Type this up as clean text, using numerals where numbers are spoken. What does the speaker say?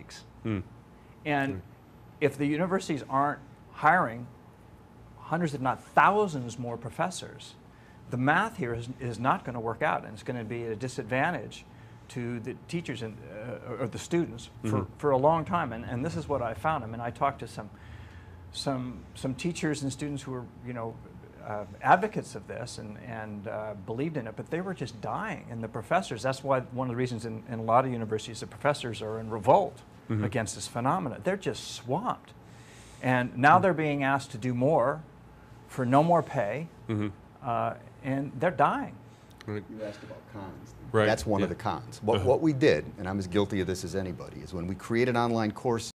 mathematics. And if the universities aren't hiring hundreds, if not thousands more professors, the math here is not going to work out, and it's going to be at a disadvantage to the teachers and, or the students for a long time. And this is what I found. I mean, I talked to some teachers and students who were, you know, advocates of this and believed in it, but they were just dying. And the professors, that's why one of the reasons in a lot of universities the professors are in revolt against this phenomenon. They're just swamped. And now they're being asked to do more for no more pay, and they're dying. Right. You asked about cons. Right. That's one of the cons. What we did, and I'm as guilty of this as anybody, is when we created online courses,